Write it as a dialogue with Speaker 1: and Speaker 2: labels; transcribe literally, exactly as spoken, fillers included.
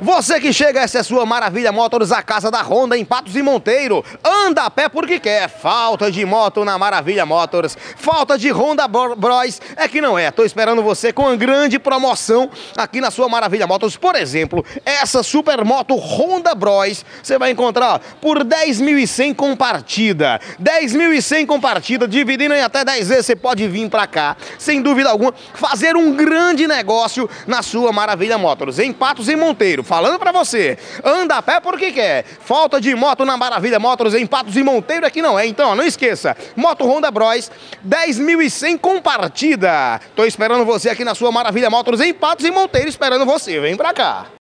Speaker 1: Você que chega, essa é sua Maravilha Motors, a casa da Honda em Patos e Monteiro. Anda a pé porque quer. Falta de moto na Maravilha Motors, falta de Honda Bros é que não é. Tô esperando você com uma grande promoção aqui na sua Maravilha Motors. Por exemplo, essa super moto Honda Bros você vai encontrar por dez mil e cem com partida. dez mil e cem com partida, dividindo em até dez vezes, você pode vir pra cá, sem dúvida alguma, fazer um grande negócio na sua Maravilha Motors, em Patos e Monteiro. Falando pra você, anda a pé porque quer. Falta de moto na Maravilha Motors em Patos e Monteiro aqui não é. Então, não esqueça, moto Honda Bros, dez mil e cem com partida. Tô esperando você aqui na sua Maravilha Motors em Patos e Monteiro, esperando você. Vem pra cá.